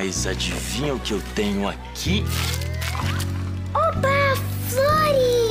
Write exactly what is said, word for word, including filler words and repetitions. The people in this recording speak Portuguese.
Mas adivinha o que eu tenho aqui? Oba, flores!